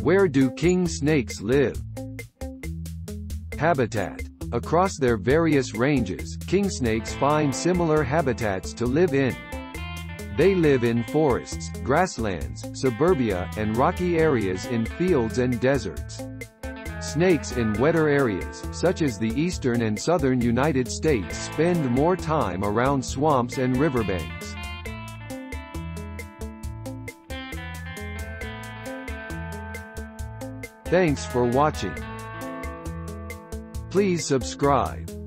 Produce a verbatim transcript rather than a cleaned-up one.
Where do king snakes live? Habitat. Across their various ranges, kingsnakes find similar habitats to live in. They live in forests, grasslands, suburbia, and rocky areas in fields and deserts. Snakes in wetter areas, such as the eastern and southern United States, spend more time around swamps and riverbanks. Thanks for watching. Please subscribe.